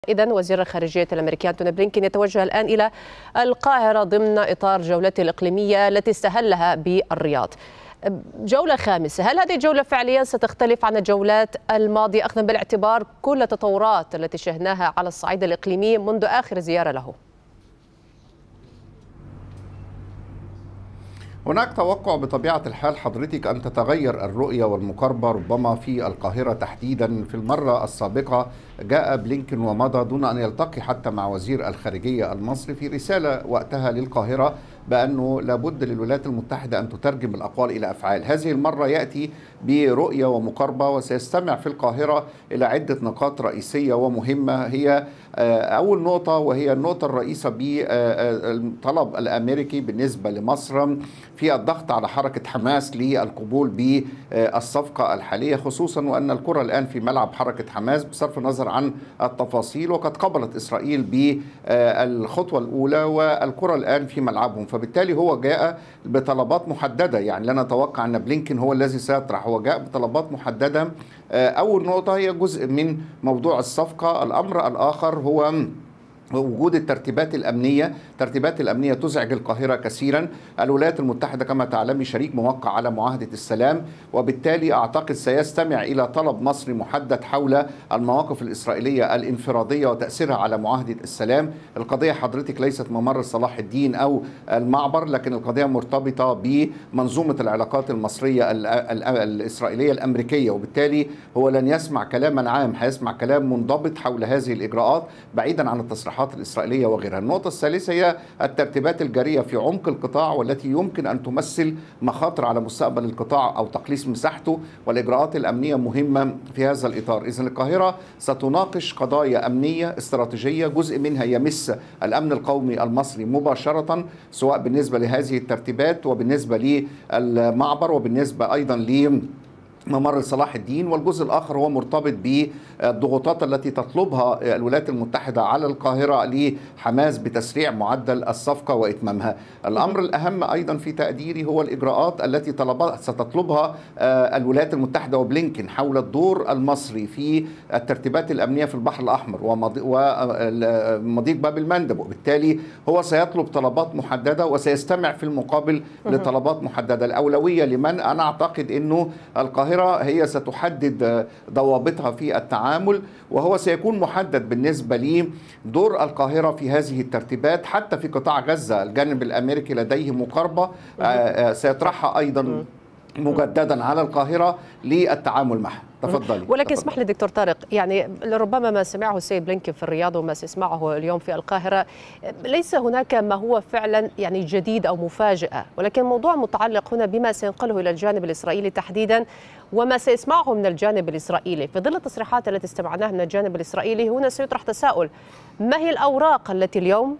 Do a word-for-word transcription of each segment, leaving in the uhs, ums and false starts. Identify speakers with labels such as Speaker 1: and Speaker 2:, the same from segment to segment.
Speaker 1: إذن وزير الخارجية الأمريكي أنتوني بلينكين يتوجه الآن إلى القاهرة ضمن إطار جولته الإقليمية التي استهلها بالرياض. جولة خامسة، هل هذه الجولة فعليا ستختلف عن الجولات الماضية أخذا بالاعتبار كل التطورات التي شهدناها على الصعيد الإقليمي منذ آخر زيارة له؟
Speaker 2: هناك توقع بطبيعة الحال حضرتك أن تتغير الرؤية والمقاربة ربما في القاهرة تحديدا. في المرة السابقة جاء بلينكين ومضى دون أن يلتقي حتى مع وزير الخارجية المصري في رسالة وقتها للقاهرة بأنه لابد للولايات المتحدة أن تترجم الأقوال إلى أفعال. هذه المرة يأتي برؤية ومقاربة وسيستمع في القاهرة إلى عدة نقاط رئيسية ومهمة. هي أول نقطة وهي النقطة الرئيسة بالطلب الأمريكي بالنسبة لمصر في الضغط على حركة حماس للقبول بالصفقة الحالية، خصوصا وأن الكرة الآن في ملعب حركة حماس بصرف النظر عن التفاصيل، وقد قبلت إسرائيل بالخطوة الأولى والكرة الآن في ملعبهم. فبالتالي هو جاء بطلبات محددة، يعني لا نتوقع أن بلينكين هو الذي سيطرح، هو جاء بطلبات محددة. أول نقطة هي جزء من موضوع الصفقة. الأمر الآخر هو وجود الترتيبات الأمنية. الترتيبات الأمنية تزعج القاهرة كثيرا. الولايات المتحدة كما تعلمي شريك موقع على معاهدة السلام، وبالتالي أعتقد سيستمع إلى طلب مصري محدد حول المواقف الإسرائيلية الانفرادية وتأثيرها على معاهدة السلام. القضية حضرتك ليست ممر صلاح الدين أو المعبر، لكن القضية مرتبطة بمنظومة العلاقات المصرية الإسرائيلية الأمريكية، وبالتالي هو لن يسمع كلاما عام، هيسمع كلام منضبط حول هذه الإجراءات بعيدا عن التصريحات الإسرائيلية وغيرها. النقطة الثالثة هي الترتيبات الجارية في عمق القطاع والتي يمكن أن تمثل مخاطر على مستقبل القطاع أو تقليص مساحته، والإجراءات الأمنية مهمة في هذا الإطار. إذن القاهرة ستناقش قضايا أمنية استراتيجية، جزء منها يمس الأمن القومي المصري مباشرة، سواء بالنسبة لهذه الترتيبات وبالنسبة للمعبر وبالنسبة أيضا ل ممر صلاح الدين، والجزء الآخر هو مرتبط بالضغوطات التي تطلبها الولايات المتحدة على القاهرة لحماس بتسريع معدل الصفقة وإتمامها. الأمر الأهم أيضا في تقديري هو الإجراءات التي ستطلبها الولايات المتحدة وبلينكين حول الدور المصري في الترتيبات الأمنية في البحر الأحمر ومضيق باب المندب، وبالتالي هو سيطلب طلبات محددة وسيستمع في المقابل لطلبات محددة. الأولوية لمن؟ أنا أعتقد أنه القاهرة هي ستحدد ضوابطها في التعامل، وهو سيكون محدد بالنسبة لي دور القاهرة في هذه الترتيبات. حتى في قطاع غزة الجانب الأمريكي لديه مقاربة سيطرحها أيضا مجددا على القاهرة للتعامل معها. تفضلي.
Speaker 1: ولكن اسمح لي دكتور طارق، يعني ربما ما سمعه السيد بلينكين في الرياض وما سيسمعه اليوم في القاهرة ليس هناك ما هو فعلا يعني جديد أو مفاجأة، ولكن موضوع متعلق هنا بما سينقله إلى الجانب الإسرائيلي تحديدا وما سيسمعه من الجانب الإسرائيلي. في ظل التصريحات التي استمعناها من الجانب الإسرائيلي هنا سيطرح تساؤل: ما هي الأوراق التي اليوم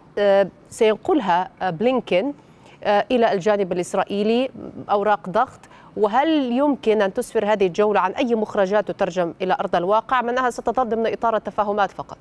Speaker 1: سينقلها بلينكين إلى الجانب الإسرائيلي، أوراق ضغط؟ وهل يمكن أن تسفر هذه الجولة عن أي مخرجات تترجم إلى أرض الواقع من أنها ستظل ضمن إطار التفاهمات فقط؟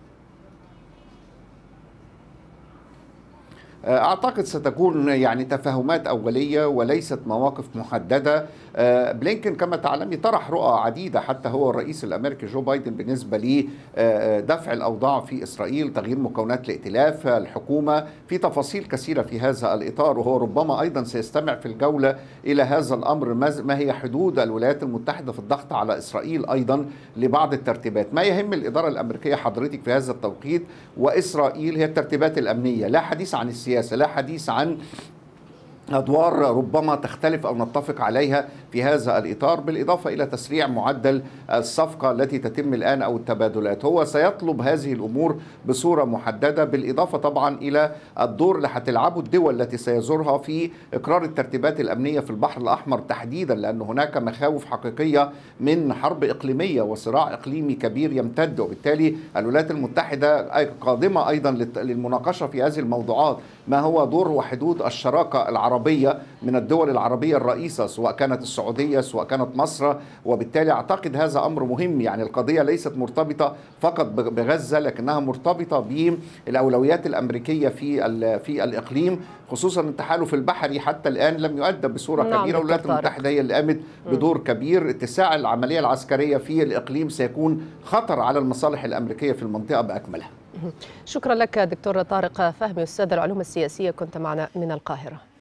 Speaker 2: أعتقد ستكون يعني تفاهمات أولية وليست مواقف محددة. بلينكين كما تعلمي طرح رؤى عديدة حتى هو الرئيس الأمريكي جو بايدن بالنسبة لدفع الأوضاع في إسرائيل، تغيير مكونات الائتلاف، الحكومة، في تفاصيل كثيرة في هذا الإطار. وهو ربما أيضا سيستمع في الجولة إلى هذا الأمر، ما هي حدود الولايات المتحدة في الضغط على إسرائيل أيضا لبعض الترتيبات. ما يهم الإدارة الأمريكية حضرتك في هذا التوقيت وإسرائيل هي الترتيبات الأمنية، لا حديث عن السياسة، لا حديث عن أدوار ربما تختلف أو نتفق عليها في هذا الإطار، بالإضافة إلى تسريع معدل الصفقة التي تتم الآن أو التبادلات. هو سيطلب هذه الأمور بصورة محددة، بالإضافة طبعا إلى الدور اللي هتلعبه الدول التي سيزورها في إقرار الترتيبات الأمنية في البحر الأحمر تحديدا، لأن هناك مخاوف حقيقية من حرب إقليمية وصراع إقليمي كبير يمتد، وبالتالي الولايات المتحدة قادمة أيضا للمناقشة في هذه الموضوعات. ما هو دور وحدود الشراكة العربية عربية من الدول العربية الرئيسة، سواء كانت السعودية سواء كانت مصر. وبالتالي أعتقد هذا أمر مهم. يعني القضية ليست مرتبطة فقط بغزة، لكنها مرتبطة بالأولويات الأمريكية في في الإقليم، خصوصا التحالف البحري حتى الآن لم يؤدى بصورة
Speaker 1: نعم
Speaker 2: كبيرة. الولايات المتحدة هي اللي قامت بدور كبير. اتساع العملية العسكرية في الإقليم سيكون خطر على المصالح الأمريكية في المنطقة بأكملها.
Speaker 1: شكرا لك دكتور طارق فهمي، أستاذ العلوم السياسية، كنت معنا من القاهرة.